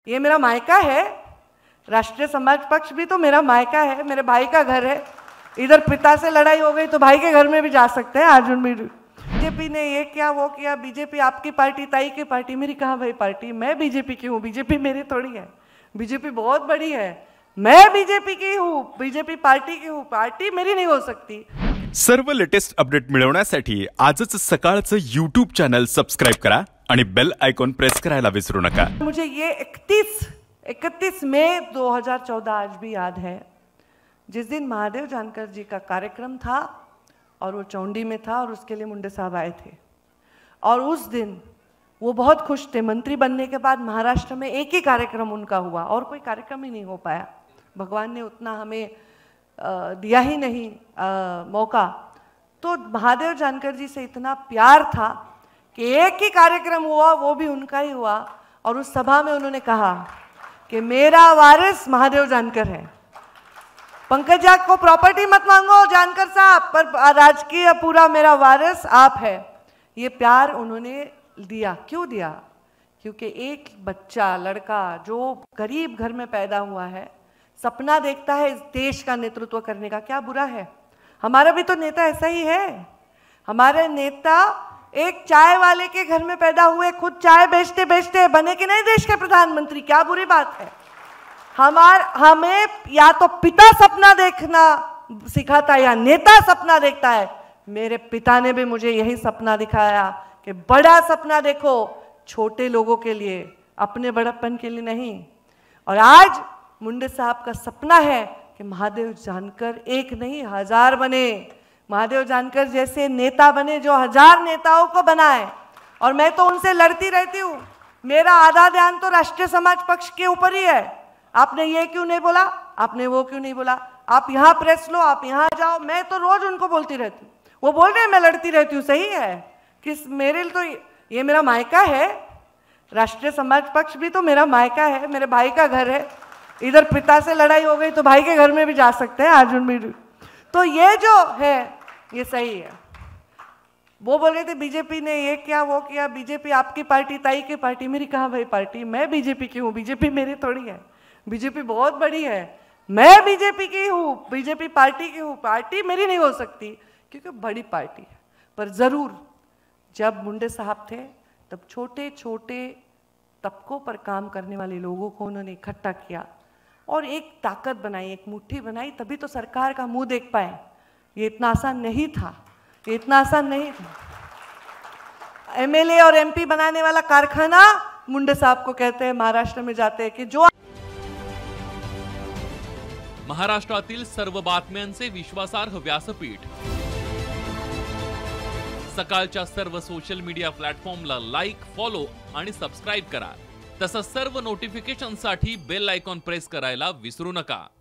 ये मेरा मायका है। राष्ट्रीय समाज पक्ष भी तो मेरा मायका है, मेरे भाई का घर है। इधर पिता से लड़ाई हो गई तो भाई के घर में भी जा सकते हैं। अर्जुन भी बीजेपी ने ये किया वो किया, बीजेपी आपकी पार्टी ताई की पार्टी। मेरी कहाँ भाई पार्टी? मैं बीजेपी की हूँ, बीजेपी मेरी थोड़ी है। बीजेपी बहुत बड़ी है, मैं बीजेपी की हूँ, बीजेपी पार्टी की हूँ, पार्टी मेरी नहीं हो सकती। सर्व लेटेस्ट अपडेट मिळवण्यासाठी आजच सकाळचं YouTube चॅनल सबस्क्राइब करा आणि बेल आयकॉन प्रेस करायला विसरू नका। मुझे ये 31 मई 2014 आज भी याद है, जिस दिन महादेव जानकर जी का कार्यक्रम था और वो चौंडी में था और उसके लिए मुंडे साहब आए थे। और उस दिन वो बहुत खुश थे। मंत्री बनने के बाद महाराष्ट्र में एक ही कार्यक्रम उनका हुआ और कोई कार्यक्रम ही नहीं हो पाया। भगवान ने उतना हमें दिया ही नहीं मौका। तो महादेव जानकर जी से इतना प्यार था कि एक ही कार्यक्रम हुआ, वो भी उनका ही हुआ। और उस सभा में उन्होंने कहा कि मेरा वारिस महादेव जानकर है। पंकजा को प्रॉपर्टी मत मांगो जानकर साहब, पर राजकीय पूरा मेरा वारिस आप है। ये प्यार उन्होंने दिया। क्यों दिया? क्योंकि एक बच्चा लड़का जो गरीब घर में पैदा हुआ है, सपना देखता है इस देश का नेतृत्व करने का। क्या बुरा है? हमारा भी तो नेता ऐसा ही है। हमारे नेता एक चाय वाले के घर में पैदा हुए, खुद चाय बेचते बेचते बने कि नहीं देश के प्रधानमंत्री। क्या बुरी बात है? हमें या तो पिता सपना देखना सिखाता है या नेता सपना देखता है। मेरे पिता ने भी मुझे यही सपना दिखाया कि बड़ा सपना देखो, छोटे लोगों के लिए, अपने बड़प्पन के लिए नहीं। और आज मुंडे साहब का सपना है कि महादेव जानकर एक नहीं 1000 बने। महादेव जानकर जैसे नेता बने जो 1000 नेताओं को बनाए। और मैं तो उनसे लड़ती रहती हूँ। मेरा आधा ध्यान तो राष्ट्रीय समाज पक्ष के ऊपर ही है। आपने ये क्यों नहीं बोला, आपने वो क्यों नहीं बोला, आप यहाँ प्रेस लो, आप यहाँ जाओ। मैं तो रोज उनको बोलती रहती हूँ। वो बोल रहे हैं मैं लड़ती रहती हूँ। सही है कि मेरे लिए तो ये मेरा मायका है। राष्ट्रीय समाज पक्ष भी तो मेरा मायका है, मेरे भाई का घर है। इधर पिता से लड़ाई हो गई तो भाई के घर में भी जा सकते हैं। अर्जुन भी तो ये जो है ये सही है। वो बोल रहे थे बीजेपी ने ये किया वो किया, बीजेपी आपकी पार्टी ताई की पार्टी। मेरी कहाँ भाई पार्टी? मैं बीजेपी की हूँ, बीजेपी मेरी थोड़ी है। बीजेपी बहुत बड़ी है, मैं बीजेपी की हूँ, बीजेपी पार्टी की हूँ, पार्टी मेरी नहीं हो सकती क्योंकि बड़ी पार्टी है। पर जरूर जब मुंडे साहब थे तब छोटे छोटे तबकों पर काम करने वाले लोगों को उन्होंने इकट्ठा किया और एक ताकत बनाई, एक मुट्ठी बनाई, तभी तो सरकार का मुंह देख पाए। ये इतना आसान नहीं था, ये इतना आसान नहीं था। एमएलए और एमपी बनाने वाला कारखाना मुंडे साहब को कहते हैं। महाराष्ट्र में जाते हैं कि जो महाराष्ट्रातील सर्व बातम्यांचे विश्वासार्ह व्यासपीठ सकाळच्या सर्व सोशल मीडिया प्लॅटफॉर्मला लाईक, फॉलो आणि सबस्क्राइब करा। तसंच सर्व नोटिफिकेशनसाठी बेल आयकॉन प्रेस करायला विसरू नका।